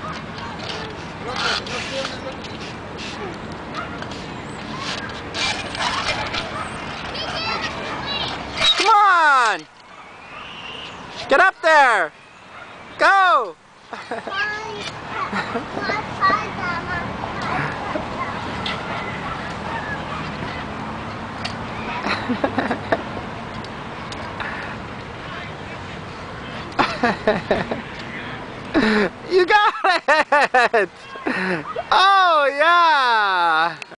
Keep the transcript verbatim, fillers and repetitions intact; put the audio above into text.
Come on! Get up there! Go! You got it! Oh, yeah!